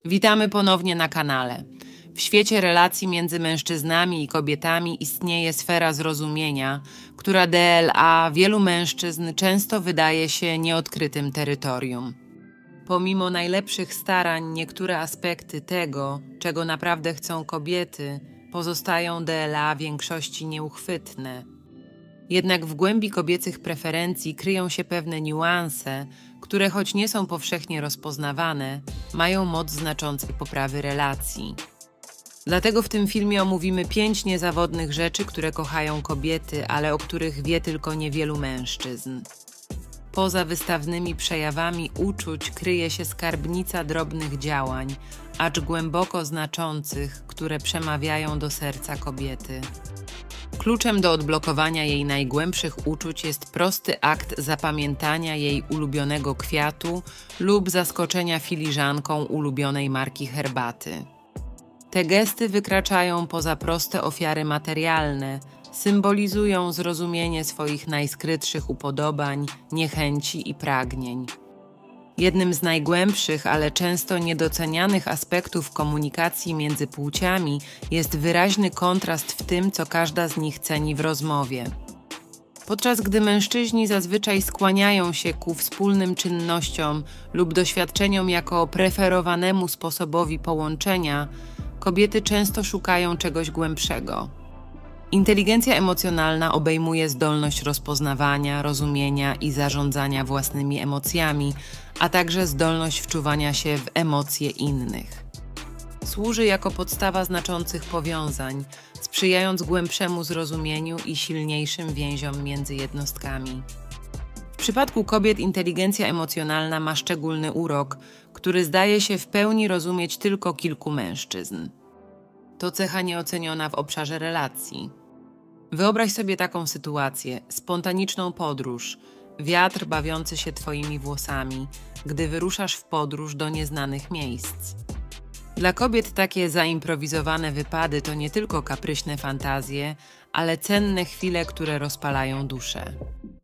Witamy ponownie na kanale. W świecie relacji między mężczyznami i kobietami istnieje sfera zrozumienia, która dla wielu mężczyzn często wydaje się nieodkrytym terytorium. Pomimo najlepszych starań, niektóre aspekty tego, czego naprawdę chcą kobiety, pozostają dla większości nieuchwytne. Jednak w głębi kobiecych preferencji kryją się pewne niuanse, które choć nie są powszechnie rozpoznawane, mają moc znaczącej poprawy relacji. Dlatego w tym filmie omówimy 5 niezawodnych rzeczy, które kochają kobiety, ale o których wie tylko niewielu mężczyzn. Poza wystawnymi przejawami uczuć kryje się skarbnica drobnych działań, acz głęboko znaczących, które przemawiają do serca kobiety. Kluczem do odblokowania jej najgłębszych uczuć jest prosty akt zapamiętania jej ulubionego kwiatu lub zaskoczenia filiżanką ulubionej marki herbaty. Te gesty wykraczają poza proste ofiary materialne, symbolizują zrozumienie swoich najskrytszych upodobań, niechęci i pragnień. Jednym z najgłębszych, ale często niedocenianych aspektów komunikacji między płciami jest wyraźny kontrast w tym, co każda z nich ceni w rozmowie. Podczas gdy mężczyźni zazwyczaj skłaniają się ku wspólnym czynnościom lub doświadczeniom jako preferowanemu sposobowi połączenia, kobiety często szukają czegoś głębszego. Inteligencja emocjonalna obejmuje zdolność rozpoznawania, rozumienia i zarządzania własnymi emocjami, a także zdolność wczuwania się w emocje innych. Służy jako podstawa znaczących powiązań, sprzyjając głębszemu zrozumieniu i silniejszym więziom między jednostkami. W przypadku kobiet inteligencja emocjonalna ma szczególny urok, który zdaje się w pełni rozumieć tylko kilku mężczyzn. To cecha nieoceniona w obszarze relacji. Wyobraź sobie taką sytuację, spontaniczną podróż, wiatr bawiący się twoimi włosami, gdy wyruszasz w podróż do nieznanych miejsc. Dla kobiet takie zaimprowizowane wypady to nie tylko kapryśne fantazje, ale cenne chwile, które rozpalają duszę.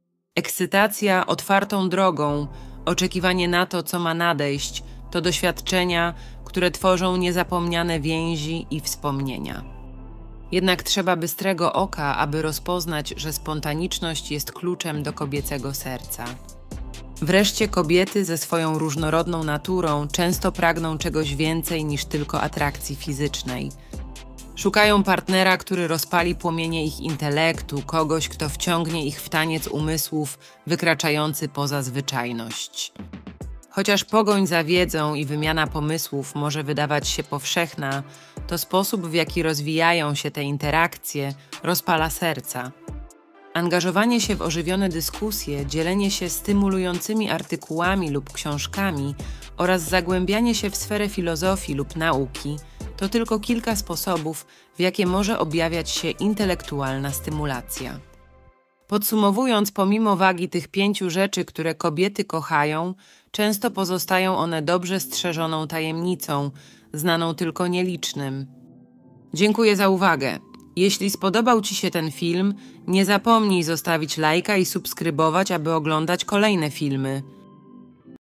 Ekscytacja otwartą drogą, oczekiwanie na to, co ma nadejść, to doświadczenia, które tworzą niezapomniane więzi i wspomnienia. Jednak trzeba bystrego oka, aby rozpoznać, że spontaniczność jest kluczem do kobiecego serca. Wreszcie kobiety ze swoją różnorodną naturą często pragną czegoś więcej niż tylko atrakcji fizycznej. Szukają partnera, który rozpali płomienie ich intelektu, kogoś, kto wciągnie ich w taniec umysłów wykraczający poza zwyczajność. Chociaż pogoń za wiedzą i wymiana pomysłów może wydawać się powszechna, to sposób, w jaki rozwijają się te interakcje, rozpala serca. Angażowanie się w ożywione dyskusje, dzielenie się stymulującymi artykułami lub książkami oraz zagłębianie się w sferę filozofii lub nauki to tylko kilka sposobów, w jakie może objawiać się intelektualna stymulacja. Podsumowując, pomimo wagi tych 5 rzeczy, które kobiety kochają, często pozostają one dobrze strzeżoną tajemnicą, znaną tylko nielicznym. Dziękuję za uwagę. Jeśli spodobał Ci się ten film, nie zapomnij zostawić lajka i subskrybować, aby oglądać kolejne filmy.